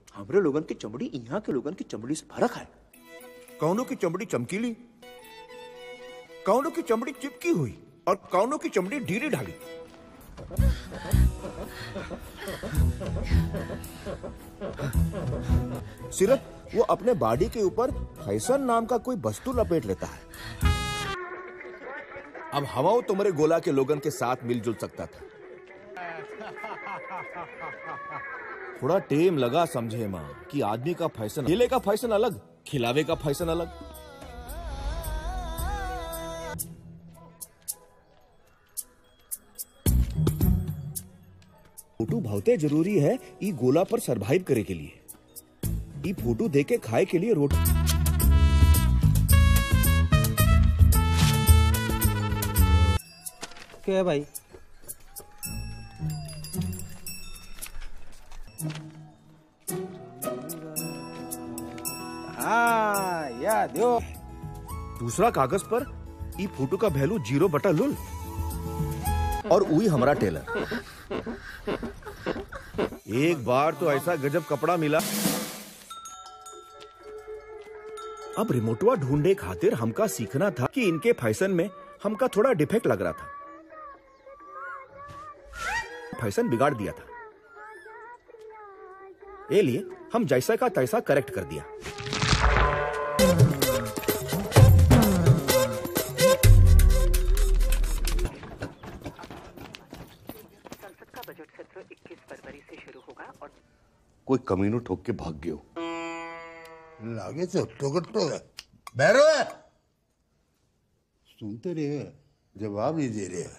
हमरे लोगन की चमड़ी यहाँ के लोगन की चमड़ी से फर्क है। कौनों की चमड़ी चमकीली, कौनों की चमड़ी चिपकी हुई और कौनों की चमड़ी ढीली ढाली। सिर्फ वो अपने बॉडी के ऊपर फैशन नाम का कोई वस्तु लपेट लेता है। अब हवाओं तुम्हारे गोला के लोगन के साथ मिलजुल सकता था। थोड़ा टेम लगा समझे मां कि आदमी का फैशन, खेले का फैशन अलग, खिलावे का फैशन अलग। फोटो बहुते जरूरी है ई गोला पर सरवाइव करे के लिए। ई फोटो देके खाए के लिए रोटी। क्या है भाई? हाँ याद हो। दूसरा कागज पर ई फोटो का वैल्यू 0/लुल और वही हमारा टेलर। एक बार तो ऐसा गजब कपड़ा मिला। अब रिमोटवा ढूंढे खातिर हमका सीखना था कि इनके फैशन में हमका थोड़ा डिफेक्ट लग रहा था। फैशन बिगाड़ दिया था, ये लिए हम जैसा का तैसा करेक्ट कर दिया। संसद का बजट सत्र 21 फरवरी से शुरू होगा और कोई कमीनू ठोक के भाग गयो। लागे से टोकटो है। बैरो है, सुनते रहे, जवाब नहीं दे रहे।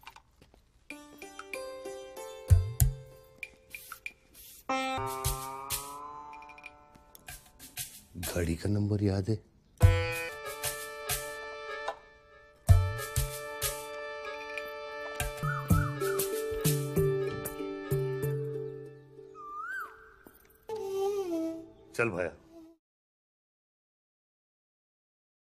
घड़ी का नंबर याद है? चल भाया।